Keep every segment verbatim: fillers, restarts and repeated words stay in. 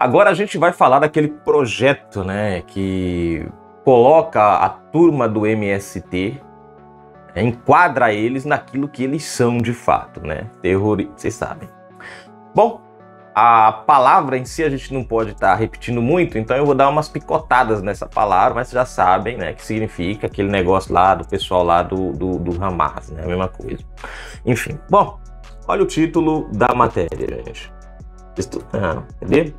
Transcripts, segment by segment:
Agora a gente vai falar daquele projeto, né, que coloca a turma do M S T, é, enquadra eles naquilo que eles são de fato, né? Terroristas, vocês sabem. Bom, a palavra em si a gente não pode estar repetindo muito, então eu vou dar umas picotadas nessa palavra, mas vocês já sabem, né, que significa aquele negócio lá do pessoal lá do, do, do Hamas, né? A mesma coisa. Enfim, bom, olha o título da matéria, gente. Ah, cadê?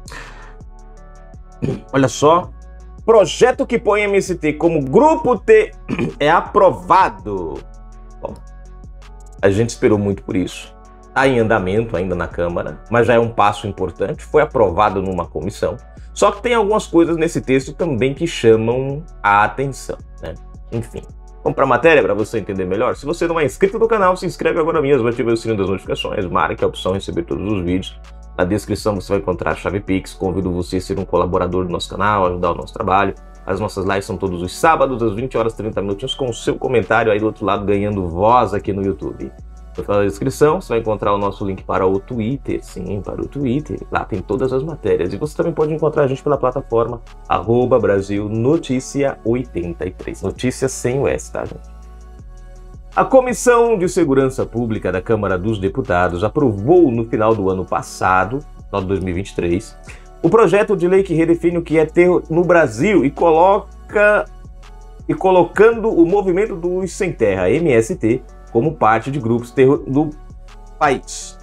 Olha só. Projeto que põe M S T como grupo T é aprovado. Bom, a gente esperou muito por isso. Está em andamento ainda na Câmara, mas já é um passo importante. Foi aprovado numa comissão. Só que tem algumas coisas nesse texto também que chamam a atenção, né? Enfim, vamos para a matéria para você entender melhor. Se você não é inscrito no canal, se inscreve agora mesmo, ativa o sininho das notificações, marque a opção receber todos os vídeos. Na descrição você vai encontrar a chave Pix. Convido você a ser um colaborador do nosso canal, ajudar o nosso trabalho. As nossas lives são todos os sábados, às vinte horas e trinta minutinhos, com o seu comentário aí do outro lado, ganhando voz aqui no YouTube. No final da descrição você vai encontrar o nosso link para o Twitter, sim, para o Twitter. Lá tem todas as matérias. E você também pode encontrar a gente pela plataforma arroba Brasil Notícia oitenta e três. Notícia sem o S, tá, gente? A Comissão de Segurança Pública da Câmara dos Deputados aprovou no final do ano passado, no dois mil e vinte e três, o projeto de lei que redefine o que é terror no Brasil e coloca e colocando o movimento dos Sem Terra, M S T, como parte de grupos terror do país.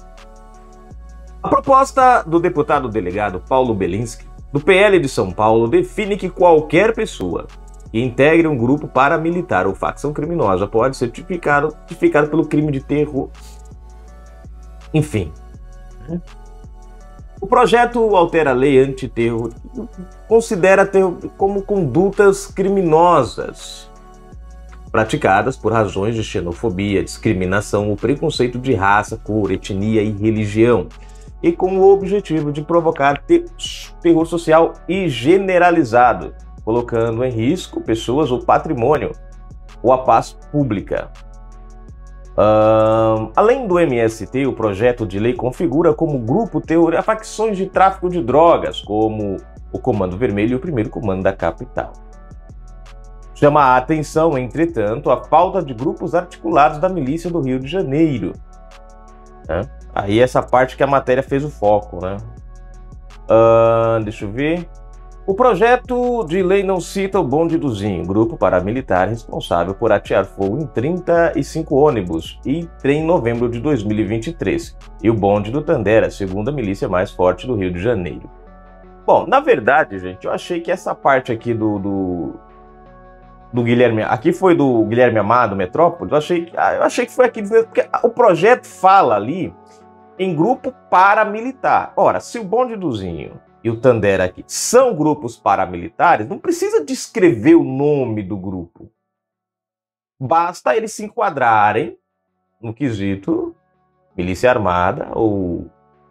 A proposta do deputado delegado Paulo Belinski, do P L de São Paulo, define que qualquer pessoa que integre um grupo paramilitar ou facção criminosa pode ser tipificado, tipificado pelo crime de terror. Enfim. O projeto altera a lei antiterror, considera terror como condutas criminosas praticadas por razões de xenofobia, discriminação ou preconceito de raça, cor, etnia e religião, e com o objetivo de provocar ter terror social e generalizado, colocando em risco pessoas ou patrimônio ou a paz pública. Um, além do M S T, o projeto de lei configura como grupo terrorista facções de tráfico de drogas, como o Comando Vermelho e o Primeiro Comando da Capital. Chama a atenção, entretanto, a falta de grupos articulados da milícia do Rio de Janeiro. Né? Aí essa parte que a matéria fez o foco, né? Uh, deixa eu ver... O projeto de lei não cita o bonde do Zinho, grupo paramilitar responsável por atear fogo em trinta e cinco ônibus e trem em novembro de dois mil e vinte e três, e o bonde do Tandera, a segunda milícia mais forte do Rio de Janeiro. Bom, na verdade, gente, eu achei que essa parte aqui do, do, do Guilherme... Aqui foi do Guilherme Amado, Metrópolis, eu achei, eu achei que foi aqui, porque o projeto fala ali em grupo paramilitar. Ora, se o bonde do Zinho e o Tandera aqui são grupos paramilitares, não precisa descrever o nome do grupo. Basta eles se enquadrarem no quesito milícia armada ou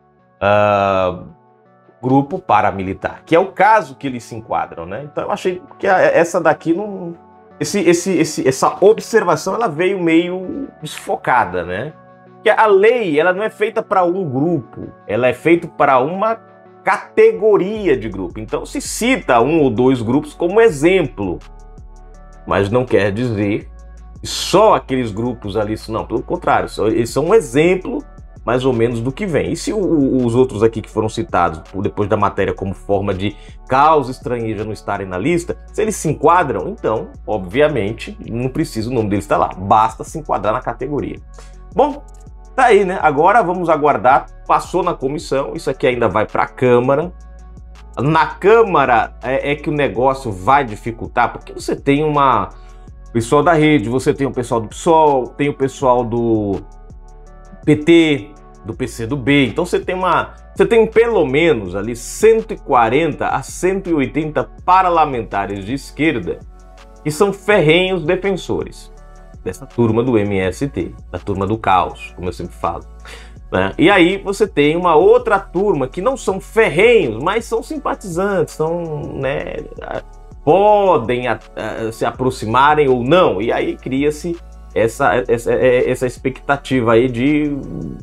uh, grupo paramilitar, que é o caso que eles se enquadram, né? Então eu achei que essa daqui não... Esse, esse, esse, essa observação ela veio meio desfocada, né? Porque a lei ela não é feita para um grupo, ela é feita para uma categoria de grupo. Então se cita um ou dois grupos como exemplo, mas não quer dizer que só aqueles grupos ali, não, pelo contrário, eles são um exemplo mais ou menos do que vem. E se o, os outros aqui que foram citados depois da matéria como forma de causa estrangeira não estarem na lista, se eles se enquadram, então, obviamente, não precisa o nome deles estar lá, basta se enquadrar na categoria. Bom, tá aí, né? Agora vamos aguardar. Passou na comissão, isso aqui ainda vai para a Câmara. Na Câmara é, é que o negócio vai dificultar, porque você tem uma pessoal da rede, você tem o pessoal do P SOL, tem o pessoal do P T, do P C do B. Então você tem uma, você tem pelo menos ali cento e quarenta a cento e oitenta parlamentares de esquerda que são ferrenhos defensores dessa turma do M S T, da turma do caos, como eu sempre falo. Né? E aí você tem uma outra turma que não são ferrenhos, mas são simpatizantes, são, né, podem a, a, se aproximarem ou não. E aí cria-se essa, essa, essa expectativa aí de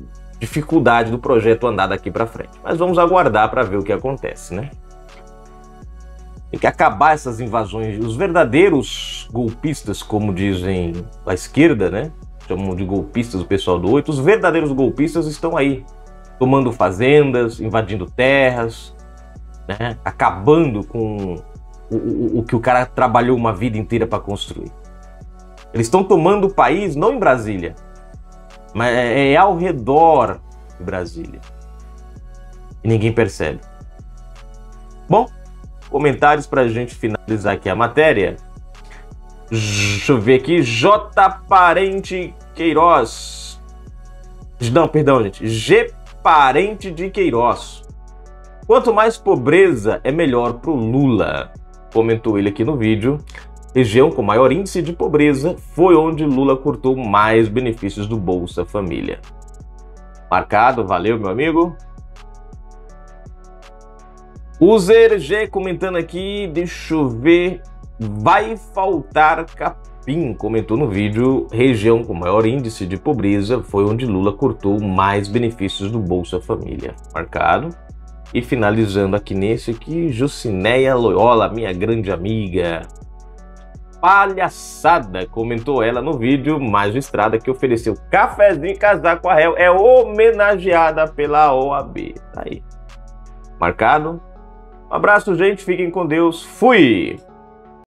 dificuldade do projeto andar daqui para frente. Mas vamos aguardar para ver o que acontece, né? Tem que acabar essas invasões. Os verdadeiros golpistas, como dizem a esquerda, né? Chamam de golpistas o pessoal do oito. Os verdadeiros golpistas estão aí, tomando fazendas, invadindo terras, né? Acabando com o, o, o que o cara trabalhou uma vida inteira para construir. Eles estão tomando o país não em Brasília, mas é ao redor de Brasília. E ninguém percebe. Bom, comentários para a gente finalizar aqui a matéria. Deixa eu ver aqui. J. Parente Queiroz. Não, perdão, gente. G. Parente de Queiroz. Quanto mais pobreza, é melhor pro Lula. Comentou ele aqui no vídeo. Região com maior índice de pobreza foi onde Lula cortou mais benefícios do Bolsa Família. Marcado, valeu, meu amigo. User G comentando aqui, deixa eu ver. Vai faltar capim, comentou no vídeo. Região com maior índice de pobreza foi onde Lula cortou mais benefícios do Bolsa Família. Marcado. E finalizando aqui nesse aqui, Jucinéia Loyola, minha grande amiga. Palhaçada, comentou ela no vídeo. Magistrada que ofereceu cafezinho e casaco a réu é homenageada pela O A B. Tá aí. Marcado. Um abraço, gente. Fiquem com Deus. Fui!